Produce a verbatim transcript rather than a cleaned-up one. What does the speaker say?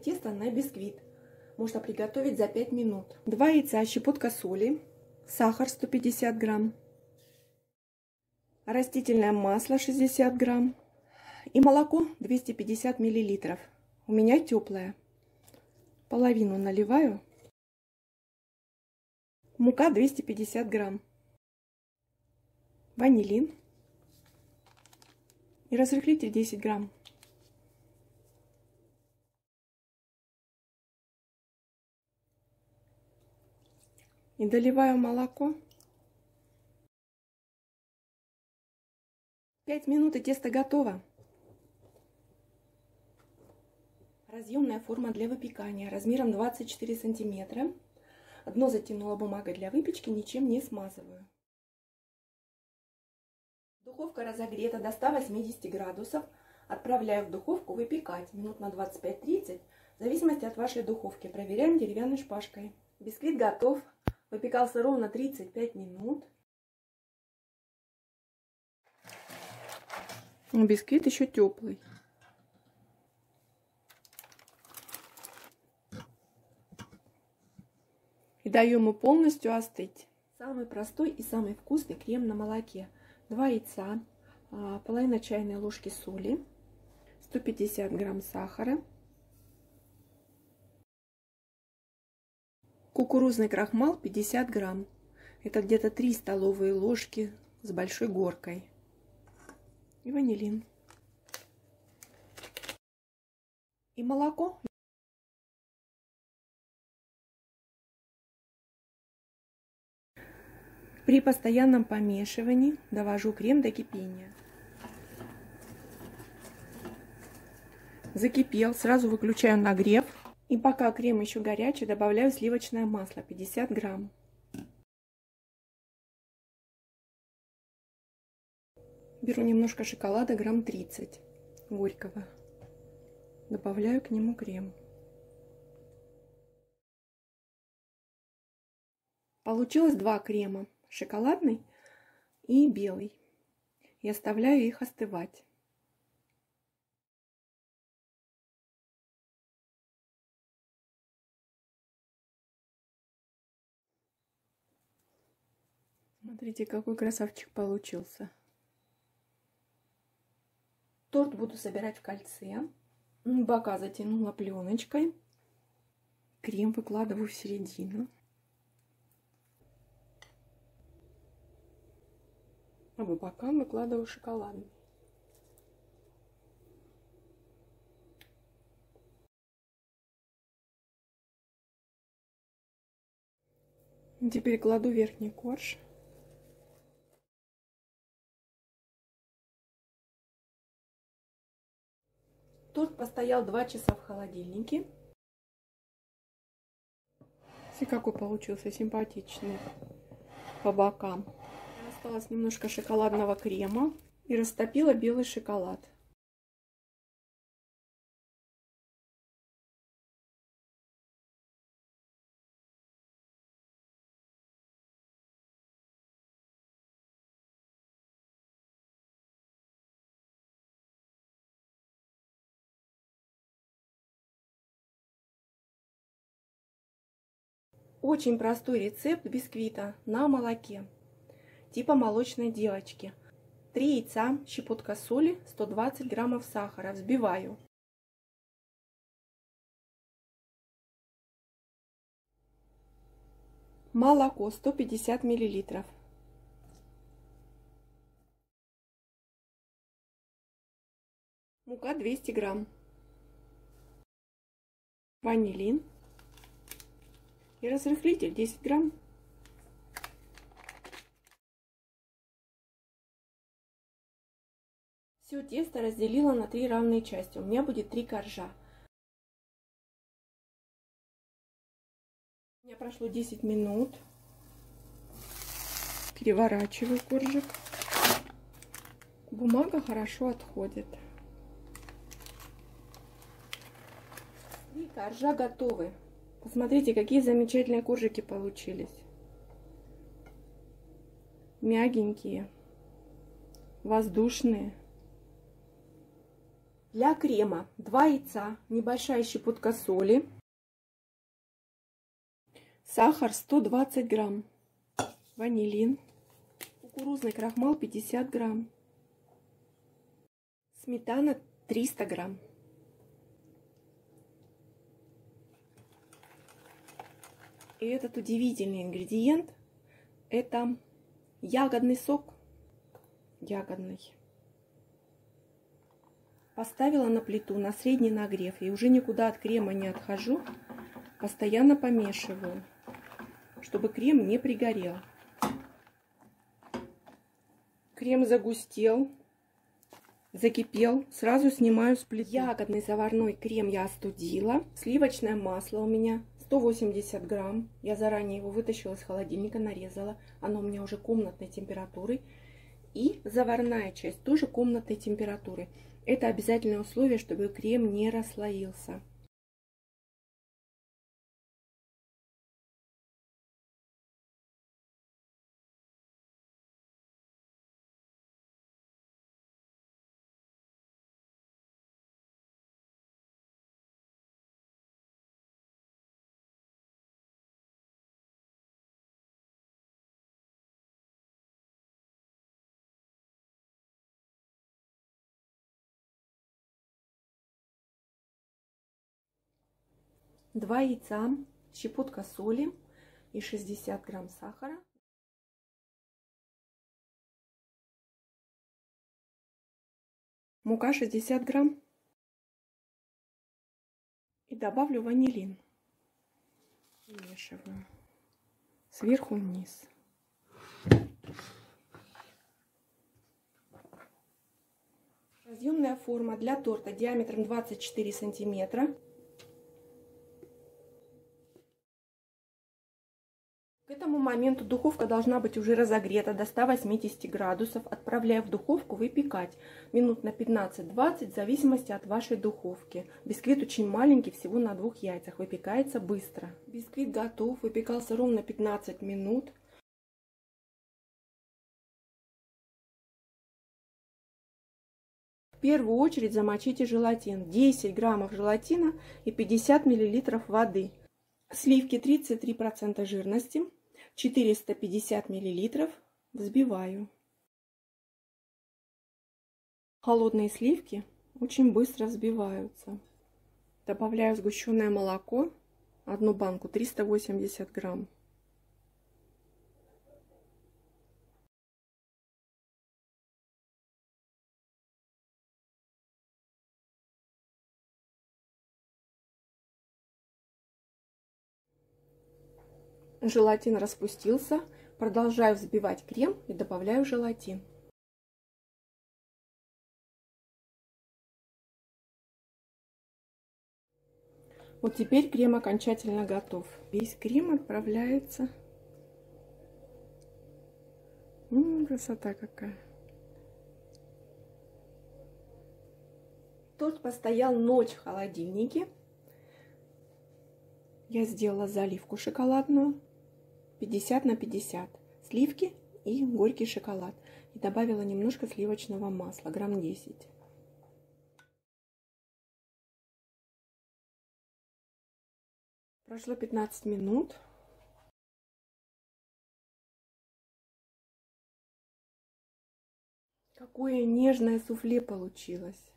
тесто на бисквит. Можно приготовить за пять минут. два яйца, щепотка соли, сахар сто пятьдесят грамм, растительное масло шестьдесят грамм и молоко двести пятьдесят миллилитров. У меня теплое. Половину наливаю. Мука двести пятьдесят грамм. Ванилин. И разрыхлитель десять грамм. И доливаю молоко. пять минут и тесто готово. Разъемная форма для выпекания размером двадцать четыре сантиметра. Дно затянула бумагой для выпечки, ничем не смазываю. Духовка разогрета до ста восьмидесяти градусов. Отправляю в духовку выпекать минут на двадцать пять-тридцать, в зависимости от вашей духовки. Проверяем деревянной шпажкой. Бисквит готов. Выпекался ровно тридцать пять минут. Бисквит еще теплый. И даю ему полностью остыть. Самый простой и самый вкусный крем на молоке. два яйца, половина чайной ложки соли, сто пятьдесят грамм сахара, кукурузный крахмал пятьдесят грамм. Это где-то три столовые ложки с большой горкой. И ванилин. И молоко. При постоянном помешивании довожу крем до кипения. Закипел, сразу выключаю нагрев. И пока крем еще горячий, добавляю сливочное масло пятьдесят грамм. Беру немножко шоколада, грамм тридцать горького. Добавляю к нему крем. Получилось два крема. Шоколадный и белый. И оставляю их остывать. Смотрите, какой красавчик получился. Торт буду собирать в кольце. Бока затянула пленочкой. Крем выкладываю в середину. А по бокам выкладываю шоколадный. Теперь кладу верхний корж. Торт постоял два часа в холодильнике. Смотрите, какой получился симпатичный по бокам. Осталось немножко шоколадного крема и растопила белый шоколад. Очень простой рецепт бисквита на молоке, типа молочной девочки. три яйца, щепотка соли, сто двадцать граммов сахара. Взбиваю. Молоко сто пятьдесят миллилитров. Мука двести грамм. Ванилин. И разрыхлитель десять грамм. Все тесто разделила на три равные части. У меня будет три коржа. У меня прошло десять минут. Переворачиваю коржик. Бумага хорошо отходит. Три коржа готовы. Посмотрите, какие замечательные коржики получились. Мягенькие, воздушные. Для крема два яйца, небольшая щепотка соли, сахар сто двадцать грамм, ванилин, кукурузный крахмал пятьдесят грамм, сметана триста грамм. И этот удивительный ингредиент — это ягодный сок. Ягодный. Поставила на плиту на средний нагрев и уже никуда от крема не отхожу. Постоянно помешиваю, чтобы крем не пригорел. Крем загустел, закипел. Сразу снимаю с плиты. Ягодный заварной крем я остудила. Сливочное масло у меня сто восемьдесят грамм. Я заранее его вытащила из холодильника, нарезала. Оно у меня уже комнатной температуры. И заварная часть тоже комнатной температуры. Это обязательное условие, чтобы крем не расслоился. два яйца, щепотка соли и шестьдесят грамм сахара. Мука шестьдесят грамм. И добавлю ванилин. Вмешиваю сверху вниз. Разъемная форма для торта диаметром двадцать четыре сантиметра. К этому моменту духовка должна быть уже разогрета до ста восьмидесяти градусов. Отправляю в духовку выпекать минут на пятнадцать-двадцать, в зависимости от вашей духовки. Бисквит очень маленький, всего на двух яйцах. Выпекается быстро. Бисквит готов. Выпекался ровно пятнадцать минут. В первую очередь замочите желатин. десять граммов желатина и пятьдесят миллилитров воды. Сливки тридцать три процента жирности, четыреста пятьдесят миллилитров, взбиваю. Холодные сливки очень быстро взбиваются. Добавляю сгущенное молоко, одну банку, триста восемьдесят грамм. Желатин распустился. Продолжаю взбивать крем и добавляю желатин. Вот теперь крем окончательно готов. Весь крем отправляется. М-м, красота какая. Торт постоял ночь в холодильнике. Я сделала заливку шоколадную. пятьдесят на пятьдесят. Сливки и горький шоколад. И добавила немножко сливочного масла, грамм десять. Прошло пятнадцать минут. Какое нежное суфле получилось.